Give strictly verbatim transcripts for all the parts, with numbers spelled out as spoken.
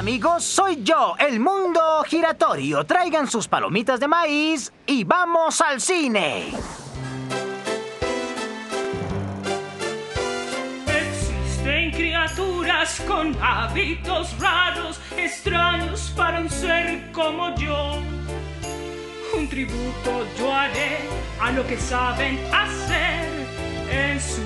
amigos, soy yo, el mundo giratorio. Traigan sus palomitas de maíz y vamos al cine. Existen criaturas con hábitos raros, extraños para un ser como yo. Un tributo yo haré a lo que saben hacer en su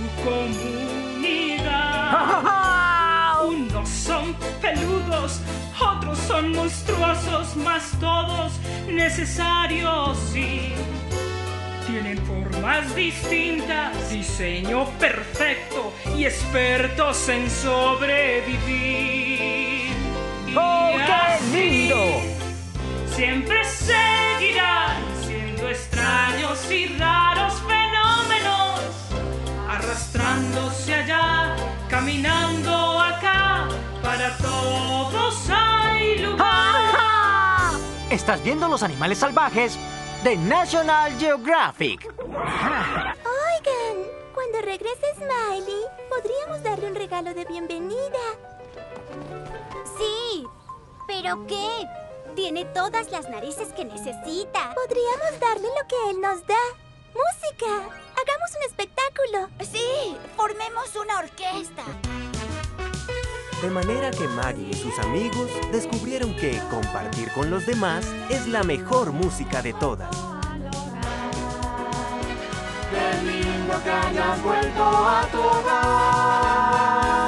comunidad. Unos son peludos, otros son monstruosos, mas todos necesarios, sí. Tienen formas distintas, diseño perfecto y expertos en sobrevivir. ¡Oh, Y qué así lindo! siempre seguirán siendo extraños y raros fenómenos, arrastrándose allá, caminando acá, para todos hay lugar. ¡Ja! ¿Estás viendo los animales salvajes de National Geographic? Oigan, cuando regrese Smiley, podríamos darle un regalo de bienvenida. Sí, ¿pero qué? Tiene todas las narices que necesita. Podríamos darle lo que él nos da. ¡Música! ¡Hagamos un espectáculo! Sí, formemos una orquesta. De manera que Maggie y sus amigos descubrieron que compartir con los demás es la mejor música de todas. ¡Qué lindo que hayas vuelto a tu hogar!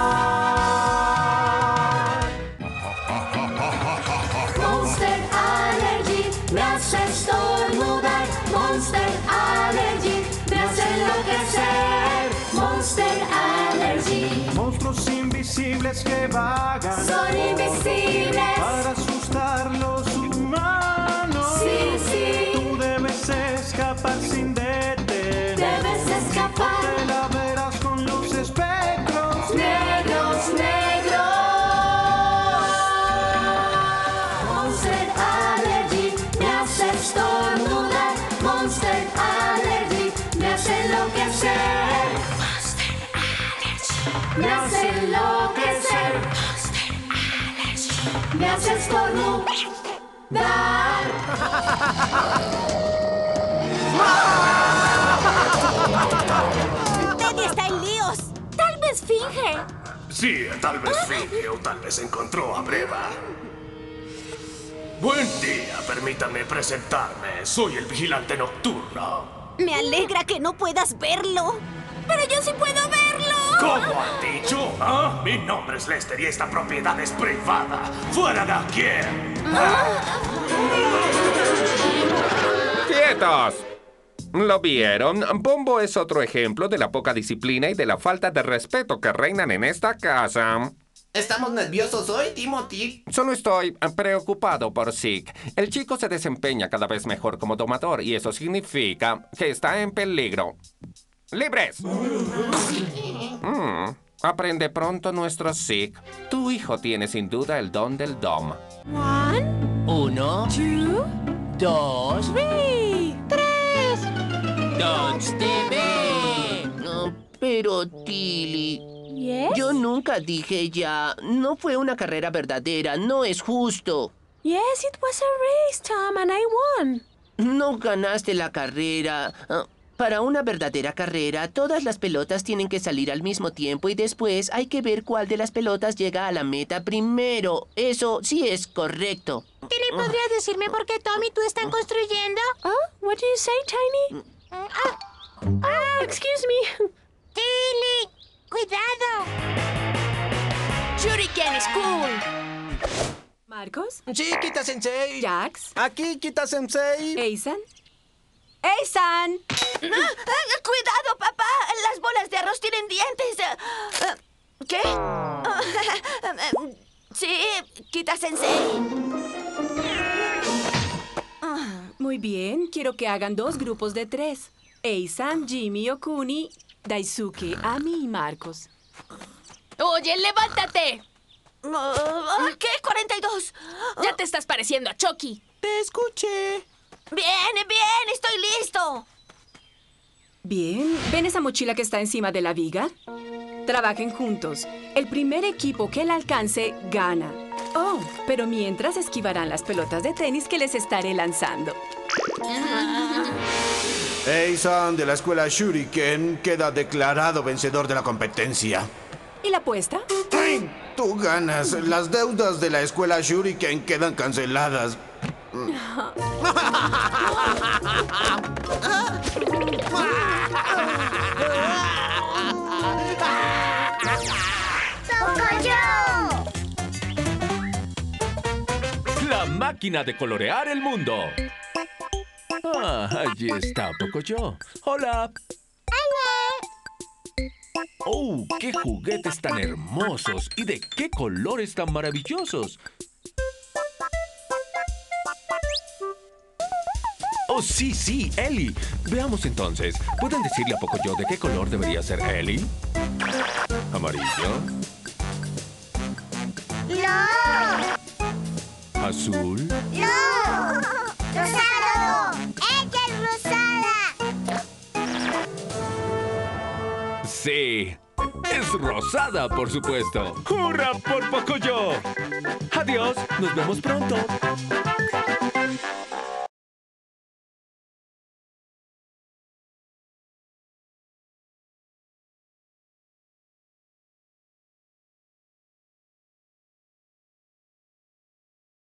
Monster Allergy me hace estornudar. Monster Allergy me hace enloquecer. Monster Allergy. Monstruos invisibles que vagan Son invisibles. para asustar a los humanos. Sí, sí. Tú debes escapar sin detener. Debes escapar. Te la verás con los espectros Negros, negros. Monster Allergy me hace estornudar. Monster Allergy me hace enloquecer. Monster Allergy me hace enloquecer. Monster Allergy me hace estornudar. Teddy está en líos. Tal vez finge. Sí, tal vez finge o tal vez encontró a Breva. Buen día, permítame presentarme. Soy el vigilante nocturno. Me alegra que no puedas verlo. Pero yo sí puedo verlo. ¿Cómo han dicho? ¿Ah? Mi nombre es Lester y esta propiedad es privada. ¡Fuera de aquí! ¡Quietos! ¿Lo vieron? Bombo es otro ejemplo de la poca disciplina y de la falta de respeto que reinan en esta casa. ¿Estamos nerviosos hoy, Timothy? Solo estoy preocupado por Zeke. El chico se desempeña cada vez mejor como domador y eso significa que está en peligro. ¡Libres! Mm, aprende pronto nuestro Zeke. Tu hijo tiene sin duda el don del dom. One, Uno, two, dos, three, tres. Dogs T V. No, pero, Tilly, Yes? yo nunca dije ya. No fue una carrera verdadera. No es justo. Yes, it was a race, Tom, and I won. No ganaste la carrera. Ah, Para una verdadera carrera, todas las pelotas tienen que salir al mismo tiempo y después hay que ver cuál de las pelotas llega a la meta primero. Eso sí es correcto. Tilly, ¿podrías decirme por qué Tom y tú están construyendo? Oh, what do you say, Tiny? Ah, Oh, excuse me. Tilly, cuidado. Shuriken School. Marcos, Sí, Kita Sensei. Jax, Aquí, Kita Sensei. Eisan. ¡Eisan! Ah, cuidado, papá. Las bolas de arroz tienen dientes. Ah, ¿Qué? Ah, sí, Kita Sensei. Muy bien, quiero que hagan dos grupos de tres. Eisan, Jimmy, Okuni, Daisuke, Ami y Marcos. Oye, levántate. Ah, ¿Qué? cuarenta y dos. Ya te estás pareciendo a Chucky. Te escuché. Bien, bien, estoy listo. Bien, ¿ven esa mochila que está encima de la viga? Trabajen juntos. El primer equipo que la alcance, gana. Oh, pero mientras esquivarán las pelotas de tenis que les estaré lanzando. Ei-san de la escuela Shuriken queda declarado vencedor de la competencia. ¿Y la apuesta? ¡Ay! Tú ganas. Las deudas de la escuela Shuriken quedan canceladas. La máquina de colorear el mundo. Ah, allí está Pocoyo. Hola. ¡Oh, qué juguetes tan hermosos! ¿Y de qué colores tan maravillosos? ¡Oh, sí, sí, Ellie! Veamos entonces. ¿Pueden decirle a Pocoyo de qué color debería ser Ellie? ¿Amarillo? ¡No! ¿Azul? ¡No! ¡Rosado! ¡Ella es rosada! Sí, es rosada, por supuesto. ¡Hurra por Pocoyo! Adiós, nos vemos pronto.